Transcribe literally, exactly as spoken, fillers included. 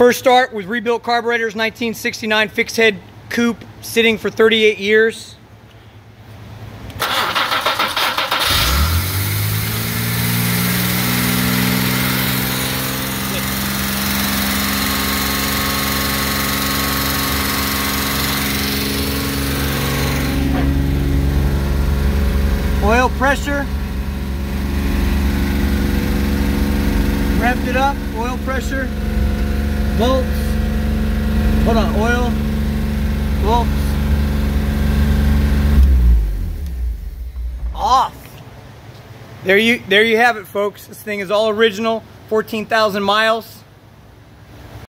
First start with rebuilt carburetors, nineteen sixty-nine fixed head coupe, sitting for thirty-eight years. Oil pressure, revved it up, oil pressure, bolts, hold on, oil, bolts, off. There you, there you have it, folks. This thing is all original, fourteen thousand miles.